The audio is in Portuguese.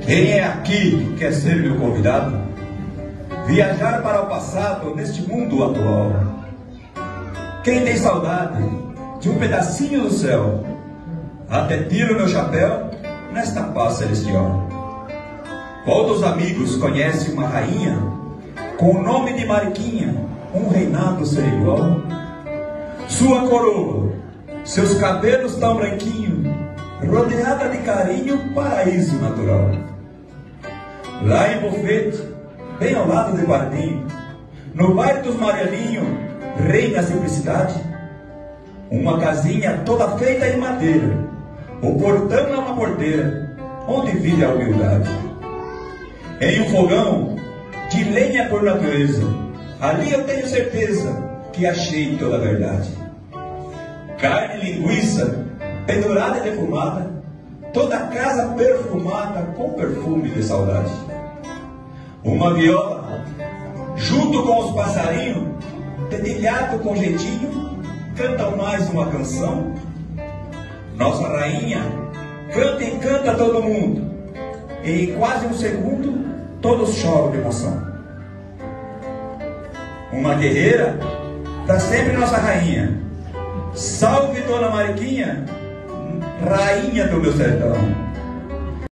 Quem é aqui que quer ser meu convidado? Viajar para o passado neste mundo atual. Quem tem saudade de um pedacinho do céu? Até tiro meu chapéu nesta paz celestial. Qual dos amigos conhece uma rainha com o nome de Mariquinha, um reinado sem igual? Sua coroa, seus cabelos tão branquinhos, rodeada de carinho, paraíso natural. Lá em Bofete, bem ao lado de Pardinho, no bairro dos Marianinhos, reina a simplicidade. Uma casinha toda feita em madeira, o portão é uma porteira, onde vive a humildade. Em um fogão de lenha por natureza, ali eu tenho certeza que achei toda a verdade. Carne e linguiça, pendurada e defumada, toda a casa perfumada com perfume de saudade. Uma viola, junto com os passarinhos, dedilhado com jeitinho, cantam mais uma canção. Nossa rainha canta e canta todo mundo, e em quase um segundo todos choram de emoção. Uma guerreira, para sempre nossa rainha. Salve Dona Mariquinha, rainha do meu sertão.